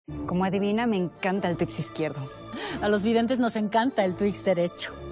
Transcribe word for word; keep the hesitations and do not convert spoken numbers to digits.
Como adivina, me encanta el Twix izquierdo. A los videntes nos encanta el Twix derecho.